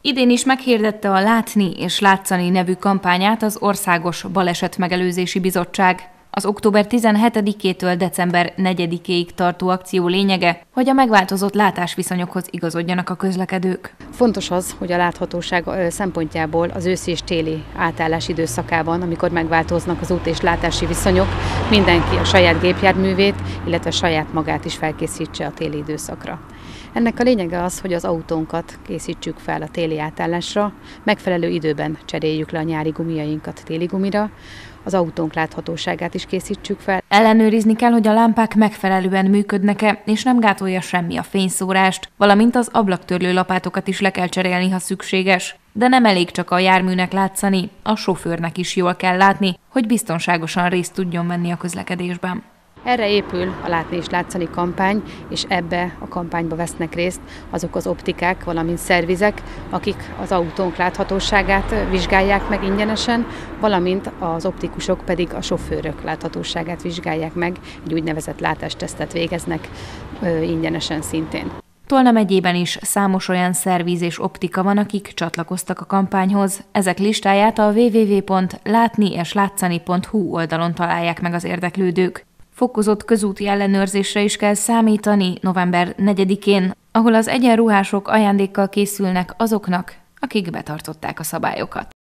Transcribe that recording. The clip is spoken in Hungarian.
Idén is meghirdette a Látni és Látszani nevű kampányát az Országos Balesetmegelőzési Bizottság. Az október 17-től december 4-ig tartó akció lényege, hogy a megváltozott látásviszonyokhoz igazodjanak a közlekedők. Fontos az, hogy a láthatóság szempontjából az őszi és téli átállás időszakában, amikor megváltoznak az út és látási viszonyok, mindenki a saját gépjárművét, illetve saját magát is felkészítse a téli időszakra. Ennek a lényege az, hogy az autónkat készítsük fel a téli átállásra, megfelelő időben cseréljük le a nyári gumijainkat téli gumira, az autónk láthatóságát is készítsük fel. Ellenőrizni kell, hogy a lámpák megfelelően működnek-e, és nem gátolja semmi a fényszórást, valamint az ablaktörlő lapátokat is le kell cserélni, ha szükséges. De nem elég csak a járműnek látszani, a sofőrnek is jól kell látni, hogy biztonságosan részt tudjon venni a közlekedésben. Erre épül a Látni és Látszani kampány, és ebbe a kampányba vesznek részt azok az optikák, valamint szervizek, akik az autónk láthatóságát vizsgálják meg ingyenesen, valamint az optikusok pedig a sofőrök láthatóságát vizsgálják meg, egy úgynevezett látástesztet végeznek ingyenesen szintén. Tolna megyében is számos olyan szerviz és optika van, akik csatlakoztak a kampányhoz. Ezek listáját a www.látnieslátszani.hu oldalon találják meg az érdeklődők. Fokozott közúti ellenőrzésre is kell számítani november 4-én, ahol az egyenruhások ajándékkal készülnek azoknak, akik betartották a szabályokat.